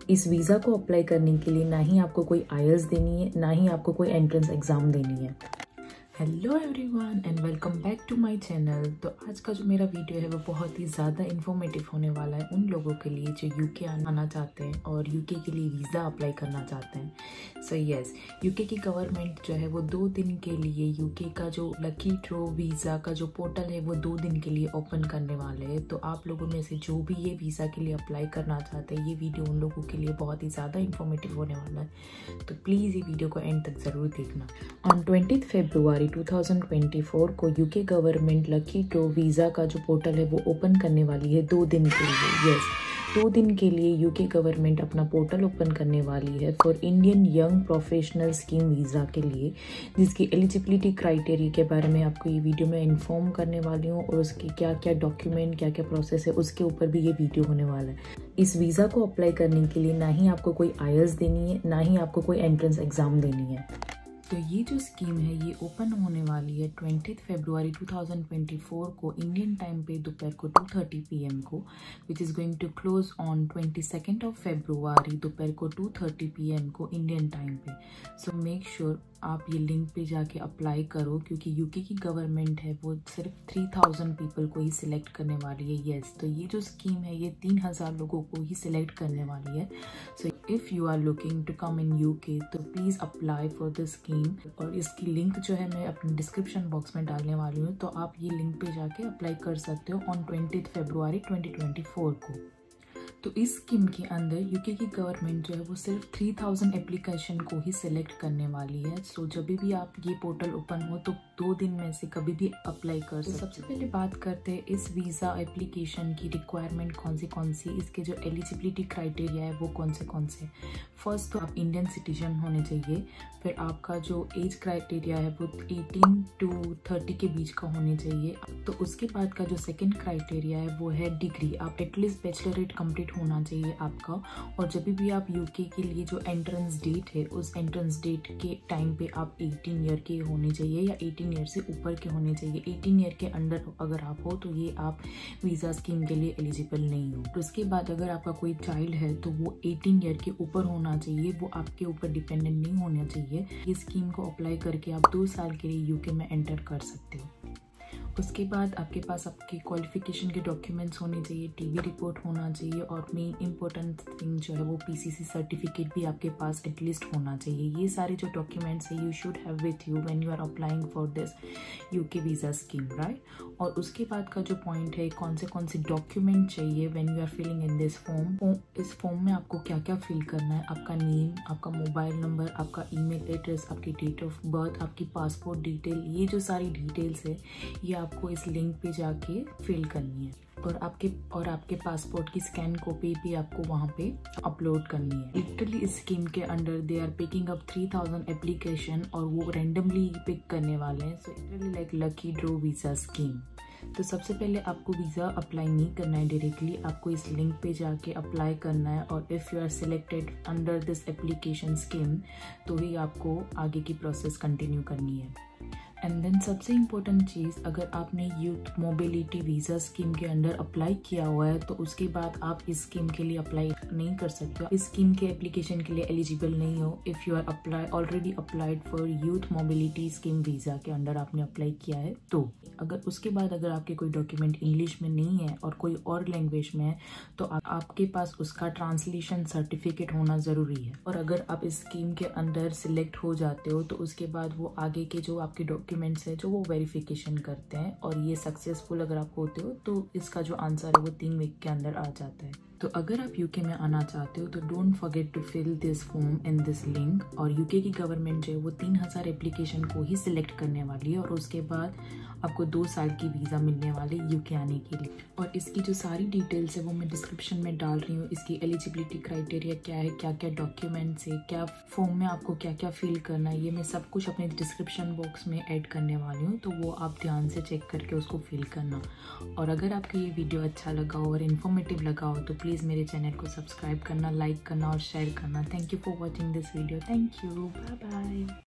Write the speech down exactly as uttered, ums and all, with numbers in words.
इस वीज़ा को अप्लाई करने के लिए ना ही आपको कोई I E L T S देनी है, ना ही आपको कोई एंट्रेंस एग्ज़ाम देनी है। Hello everyone and welcome back to my channel. तो आज का जो मेरा वीडियो है वो बहुत ही ज़्यादा इन्फॉर्मेटिव होने वाला है उन लोगों के लिए जो यूके आना चाहते हैं और यूके के लिए वीज़ा अप्लाई करना चाहते हैं। सो यस, यूके की गवर्नमेंट जो है वो दो दिन के लिए यूके का जो लकी ड्रॉ वीज़ा का जो पोर्टल है वो दो दिन के लिए ओपन करने वाले हैं। तो आप लोगों में से जो भी ये वीज़ा के लिए अप्लाई करना चाहते हैं, ये वीडियो उन लोगों के लिए बहुत ही ज़्यादा इन्फॉर्मेटिव होने वाला है। तो प्लीज़ ये वीडियो को एंड तक ज़रूर देखना। On twenty February two thousand twenty four को UK government lucky draw visa का जो पोर्टल है वो ओपन करने वाली है दो दिन के लिए। यस, दो दिन के लिए यूके गवर्नमेंट अपना पोर्टल ओपन करने वाली है for Indian young professional scheme visa के लिए, जिसकी एलिजिबिलिटी क्राइटेरिया के बारे में आपको ये वीडियो में इन्फॉर्म करने वाली हूँ और उसके क्या क्या डॉक्यूमेंट, क्या क्या प्रोसेस है, उसके ऊपर भी ये वीडियो होने वाला है। इस वीज़ा को अप्लाई करने के लिए ना ही आपको कोई I E L T S देनी है, ना ही आपको कोई एंट्रेंस एग्ज़ाम देनी है। तो ये जो स्कीम है ये ओपन होने वाली है twenty February two thousand twenty four को इंडियन टाइम पे दोपहर को टू थर्टी पी एम को, which is going to close on twenty second of February दोपहर को टू थर्टी पी एम को इंडियन टाइम पे। सो मेक श्योर आप ये लिंक पे जाके अप्लाई करो, क्योंकि यूके की गवर्नमेंट है वो सिर्फ थ्री थाउजेंड पीपल को ही सिलेक्ट करने वाली है। येस, तो ये जो स्कीम है ये तीन हज़ार लोगों को ही सिलेक्ट करने वाली है। So if you are looking to come in UK तो please apply for the scheme. और इसकी लिंक जो है मैं अपने डिस्क्रिप्शन बॉक्स में डालने वाली हूँ, तो आप ये लिंक पे जाके अप्लाई कर सकते हो on twenty February twenty twenty four को। तो इस स्कीम के अंदर यूके की गवर्नमेंट जो है वो सिर्फ थ्री थाउजेंड एप्लीकेशन को ही सिलेक्ट करने वाली है। सो जब भी आप ये पोर्टल ओपन हो तो दो दिन में से कभी भी अप्लाई कर सकते। सबसे पहले बात करते हैं इस वीज़ा एप्लीकेशन की रिक्वायरमेंट कौन सी कौन सी, इसके जो एलिजिबिलिटी क्राइटेरिया है वो कौन से कौन से। फर्स्ट तो आप इंडियन सिटीजन होने चाहिए, फिर आपका जो एज क्राइटेरिया है वो एटीन टू थर्टी के बीच का होने चाहिए। तो उसके बाद का जो सेकेंड क्राइटेरिया है वो है डिग्री, आप एटलीस्ट बैचलरेट कंप्लीट होना चाहिए आपका। और जब भी आप यूके के लिए जो एंट्रेंस डेट है उस एंट्रेंस डेट के टाइम पे आप एटीन ईयर के होने चाहिए या एटीन ईयर से ऊपर के होने चाहिए। एटीन ईयर के अंडर अगर आप हो तो ये आप वीज़ा स्कीम के लिए एलिजिबल नहीं हो। तो उसके बाद अगर आपका कोई चाइल्ड है तो वो एटीन ईयर के ऊपर होना चाहिए, वो आपके ऊपर डिपेंडेंट नहीं होना चाहिए। ये स्कीम को अप्लाई करके आप दो साल के लिए यूके में एंटर कर सकते हो। उसके बाद आपके पास आपके क्वालिफिकेशन के डॉक्यूमेंट्स होने चाहिए, टीवी रिपोर्ट होना चाहिए और मेन इंपॉर्टेंट थिंग जो है वो पीसीसी सर्टिफिकेट भी आपके पास एटलीस्ट होना चाहिए। ये सारे जो डॉक्यूमेंट्स है you should have with you when you are applying for this UK visa scheme, right. और उसके बाद का जो पॉइंट है कौन से कौन से डॉक्यूमेंट चाहिए when you are filling in this form. इस फॉर्म में आपको क्या क्या फिल करना है, आपका नेम, आपका मोबाइल नंबर, आपका ईमेल एड्रेस, आपकी डेट ऑफ बर्थ, आपकी पासपोर्ट डिटेल, ये जो सारी डिटेल्स है ये आपको इस लिंक पे जाके फिल करनी है। और आपके और आपके पासपोर्ट की स्कैन कॉपी भी आपको वहाँ पे अपलोड करनी है। लिटरली इस स्कीम के under they are picking up three thousand application और वो रैंडमली पिक करने वाले हैं। So literally like lucky draw visa scheme. तो सबसे पहले आपको वीज़ा अप्लाई नहीं करना है डायरेक्टली, आपको इस लिंक पे जाके अप्लाई करना है। और if you are selected under this application scheme तो ही आपको आगे की प्रोसेस कंटिन्यू करनी है। एंड देन सबसे इम्पोर्टेंट चीज़, अगर आपने यूथ मोबिलिटी वीज़ा स्कीम के अंडर अप्लाई किया हुआ है तो उसके बाद आप इस स्कीम के लिए अप्लाई नहीं कर सकते, इस स्कीम के एप्लीकेशन के लिए एलिजिबल नहीं हो। If you are apply already applied for youth mobility scheme visa के अंडर आपने अप्लाई किया है तो। अगर उसके बाद अगर आपके कोई डॉक्यूमेंट इंग्लिश में नहीं है और कोई और लैंग्वेज में है तो आ, आपके पास उसका ट्रांसलेशन सर्टिफिकेट होना ज़रूरी है। और अगर आप इस स्कीम के अंदर सिलेक्ट हो जाते हो तो उसके बाद वो आगे के जो आपके डॉक्यूमेंट्स है जो वो वेरिफिकेशन करते हैं और ये सक्सेसफुल अगर आप होते हो तो इसका जो आंसर है वो तीन वीक के अंदर आ जाता है। तो अगर आप यूके में आना चाहते हो तो don't forget to fill this form in this link. और यूके की गवर्नमेंट जो है वो तीन हज़ार एप्लीकेशन को ही सिलेक्ट करने वाली है और उसके बाद आपको दो साल की वीज़ा मिलने वाली यूके आने के लिए। और इसकी जो सारी डिटेल्स है वो मैं डिस्क्रिप्शन में डाल रही हूँ। इसकी एलिजिबिलिटी क्राइटेरिया क्या है, क्या क्या डॉक्यूमेंट्स है, क्या फॉर्म में आपको क्या क्या फिल करना है, ये मैं सब कुछ अपने डिस्क्रिप्शन बॉक्स में ऐड करने वाली हूँ। तो वो आप ध्यान से चेक करके उसको फिल करना। और अगर आपको ये वीडियो अच्छा लगा हो और इन्फॉर्मेटिव लगा हो तो प्लीज़ मेरे चैनल को सब्सक्राइब करना, लाइक करना और शेयर करना। Thank you for watching this video. Thank you, bye bye.